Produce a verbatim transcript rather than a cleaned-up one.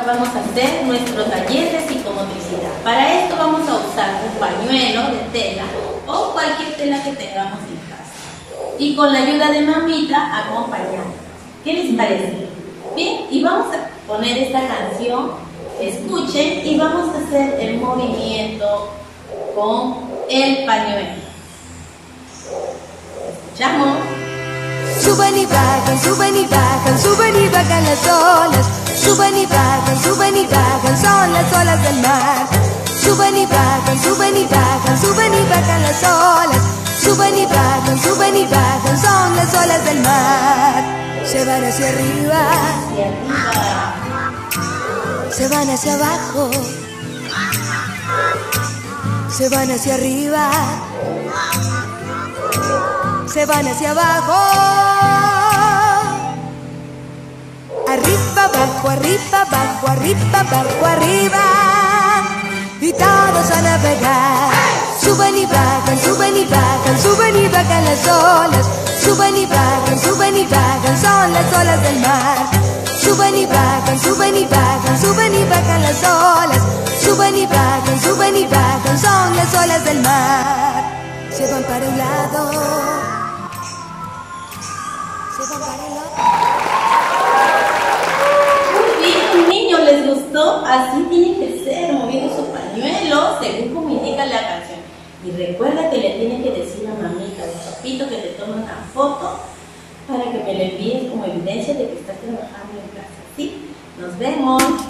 vamos a hacer nuestro taller de psicomotricidad. Para esto vamos a usar un pañuelo de tela o cualquier tela que tengamos en casa. Y con la ayuda de mamita acompañamos. ¿Qué les parece? Bien, y vamos a poner esta canción, escuchen, y vamos a hacer el movimiento con el pañuelo. ¿Escuchamos? Suben y bajan, suben y bajan, suben y bajan las olas. Suben y bajan, suben y bajan, son las olas del mar. Suben y bajan, suben y bajan, suben y bajan las olas. Suben y bajan, suben y bajan, son las olas del mar. Se van hacia arriba, Hacia arriba. se van hacia abajo, se van hacia arriba, se van hacia abajo. Arriba, abajo, arriba, abajo, arriba, abajo, arriba. Y todos a navegar. Suben y bajan, suben y bajan, suben y bajan las olas. Suben y bajan, suben y bajan, son las olas del mar. Suben y bajan, suben y bajan, suben y bajan las olas. Suben y bajan, suben y bajan, son las olas del mar. Se van para un lado, se van para el otro. Muy bien, niños, ¿les gustó? Así tiene que ser, moviendo su pañuelo según como indica la canción. Y recuerda que le tienen que decir a mamita o papito que te tome una foto para que me la envíes como evidencia de que estás trabajando en casa. ¿Sí? Nos vemos.